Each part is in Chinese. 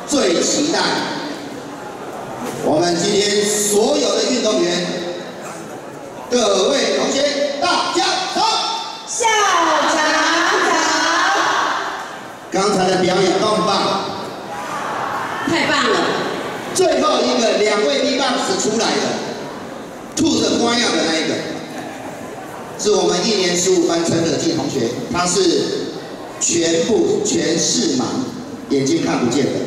最期待我们今天所有的运动员，各位同学，大家好！ 校长好！ 刚才的表演棒不棒？ 太棒了！ 最后一个2位 B-box 出来的，吐着花样的那一个，是我们1年15班陈可季同学，他是全视盲，眼睛看不见的。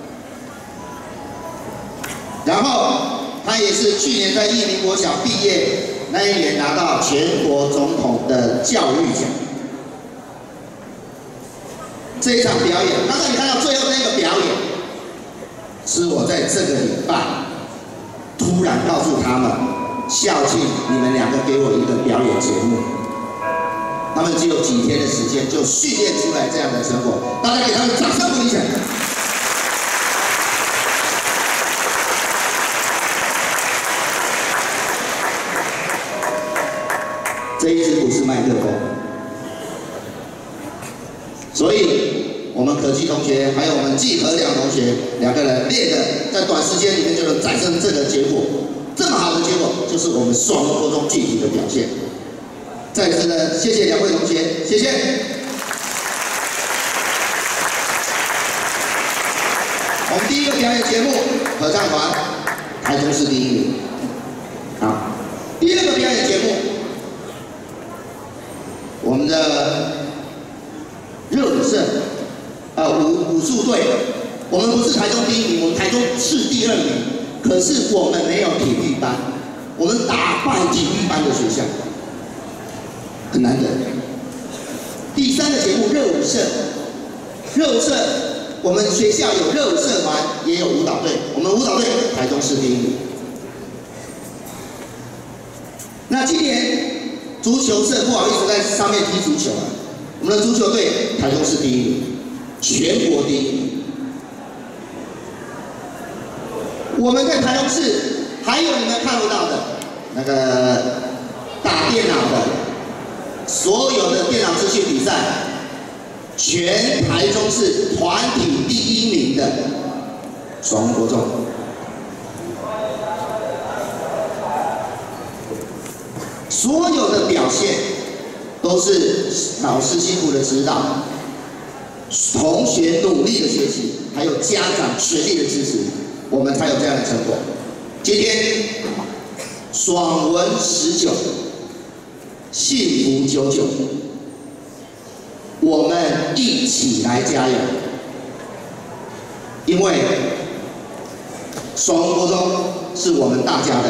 然后他也是去年在义民国小毕业那一年拿到全国总统的教育奖。这一场表演，刚才你看到最后那个表演，是我在这个礼拜突然告诉他们，校庆你们2个给我一个表演节目。他们只有几天的时间就训练出来这样的成果，大家给他们掌声鼓励一下。这一支不是麦克风，所以我们可季同学还有我们季和良同学2个人练的，在短时间里面就能产生这个结果，这么好的结果，就是我们双龙国中具体的表现。再次的谢谢2位同学，谢谢。我们第一个表演节目合唱团，台中市第1名。好，第2个表演节目。我们的热舞社，武术队，我们不是台中第1名，我们台中市第2名。可是我们没有体育班，我们打败体育班的学校，很难得。第3个节目热舞社，我们学校有热舞社团，也有舞蹈队，我们舞蹈队台中市第1名。那今年。足球社不好意思在上面踢足球啊，我们的足球队台中市第1名，全国第1名。我们在台中市还有你们看不到的那个打电脑的，所有的电脑资讯比赛，全台中市团体第1名的双国中。所有的表现都是老师辛苦的指导，同学努力的学习，还有家长全力的支持，我们才有这样的成果。今天爽文19，幸福99，我们一起来加油！因为爽文国中是我们大家的。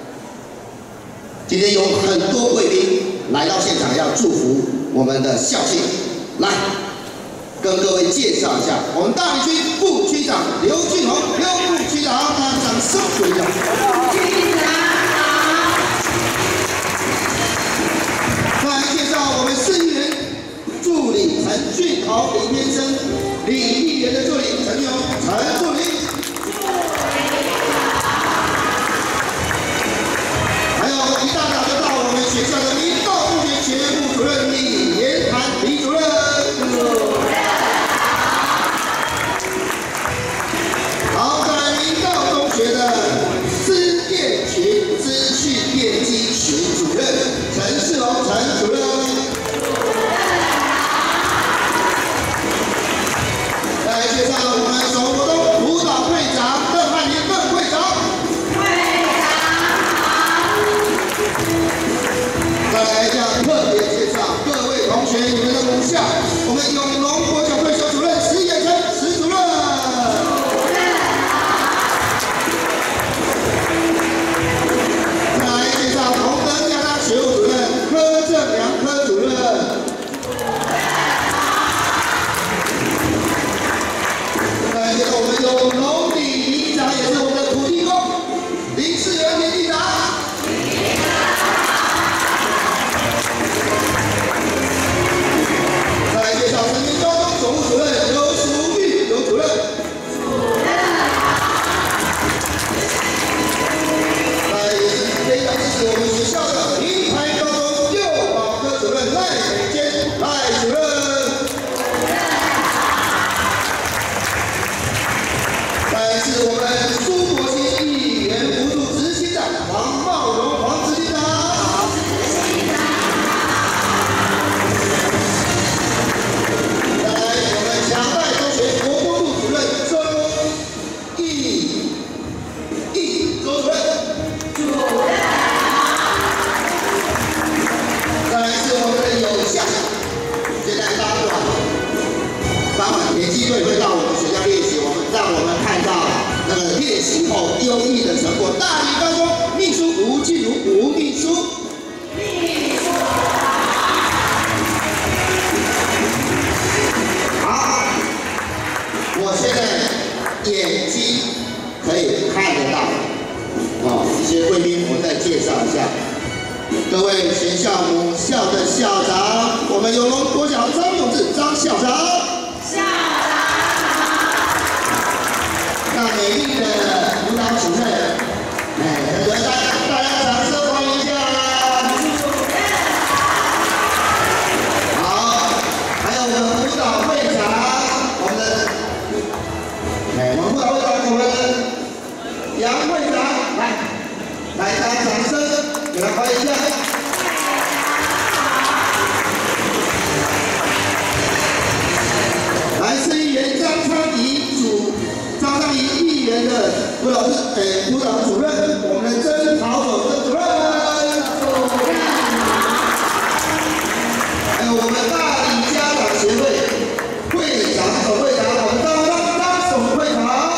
今天有很多贵宾来到现场，要祝福我们的校庆。来，跟各位介绍一下，我们大理区副区长刘俊宏，刘副区长，大家掌声鼓励一下。区长好。再来介绍我们市议员助理陈俊豪、李天生，李议员的助理陈勇、陈助理。一大早就到我们学校的民道部学学部主任李延涵李主任，好，再来民道中学的资电群资讯电机群主任陈世龙陈主任，再来介绍我们总活动舞蹈队长邓汉林邓会长。再来一下特别介绍各位同学你们的母校，我们永隆国小退休主任石彦成石主任。再来介绍同德家大学务主任柯正良柯主任。再来介绍我们永隆李里长，也是我们的土地公林世元林里长。介绍成民高中总务主任刘淑玉刘主任，也是非常支持我们学校的名牌高中幼保科主任赖美娟赖主任。 益的成果。大理高中秘书吴静茹吴秘书。好，我现在眼睛可以看得到。一些贵宾我再介绍一下。各位学校母校的校长，我们永隆国小张永志张校长。校长好。那美丽的辅导主任，大家掌声欢迎一下。主任好。还有我们辅导会长，我们辅导会长我们杨会长来大家掌声给他欢迎一下。来是议员张昌仪议员的辅导主任，我们的曾豪总曾主任。还有我们大理家长协会会长总会长，我们张总会长。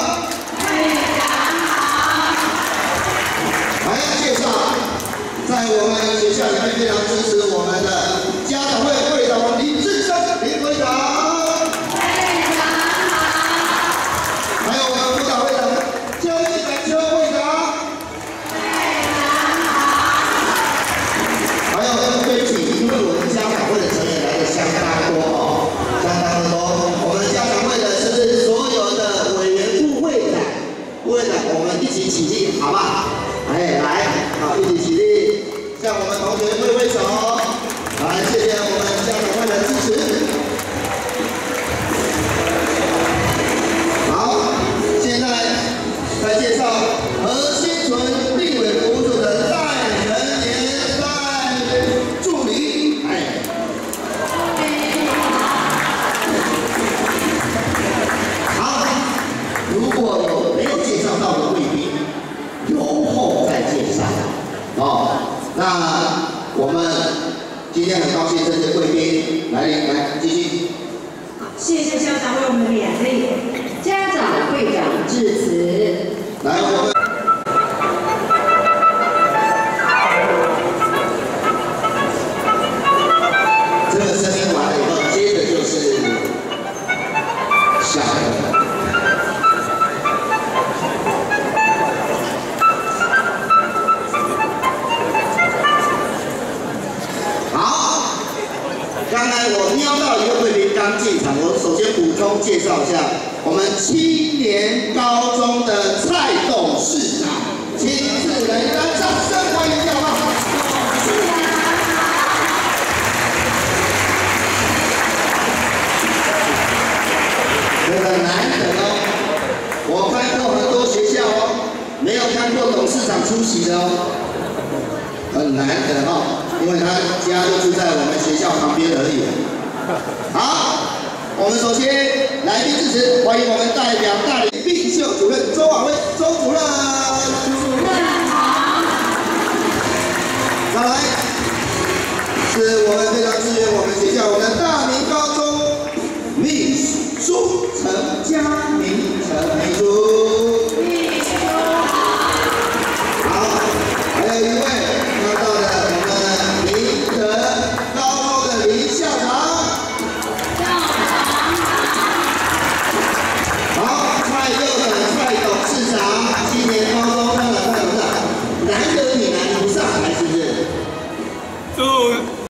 还要介绍，在我们学校里面非常支持我们的家长会会长林志生林会长。还有我们辅导会长邱一本邱会长。还有对不起，因为我们家长会的成员来的相当多相当的多。我们家长会的是所有的委员副会长，我们一起起立，好不好？来，好，一起起立，向我们同学挥挥手，来，谢谢我们家长会的支持。好，现在再介绍何新纯立委辅助的赖仁言赖助理，好，如果有没有介绍到的贵宾，由后再介绍。那我们今天很高兴这些贵宾来继续。 谢谢校长为我们勉励，家长会长致辞。 来，我们这个声音完了以后，接着就是下课。刚才我瞄到一个贵宾刚进场，我首先补充介绍一下我们青年高中的蔡董事长，亲自来掌声欢迎一下好不好？真的难得哦，我看过很多学校哦，没有看过董事长出席的哦，很难得哦。因为他家就住在我们学校旁边而已。好，我们首先来宾致辞，欢迎我们代表大理并秀主任周婉薇周主任。主任好。再来是我们非常支援我们学校我们大明高中秘书陈佳明